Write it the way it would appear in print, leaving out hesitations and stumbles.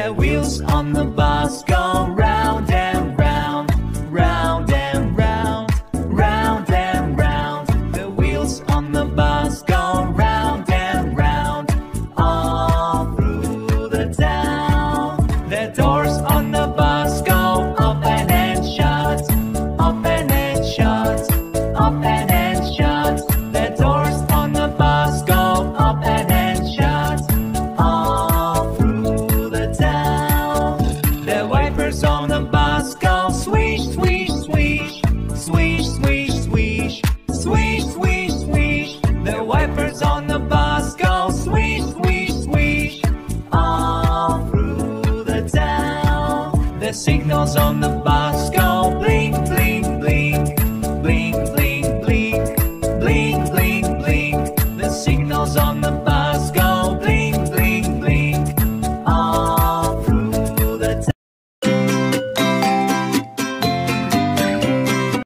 The wheels on the bus go round and round, round and round, round and round. The wheels on the bus go round and round, all through the town. The doors on the bus go open and shut, open and shut, open and shut. The doors on the bus go open and shut, all through the town. The wipers on the bus go swish, swish, swish, swish, swish, swish, swish, swish, swish. The wipers on the bus go swish, swish, swish, all through the town. The signals on the bus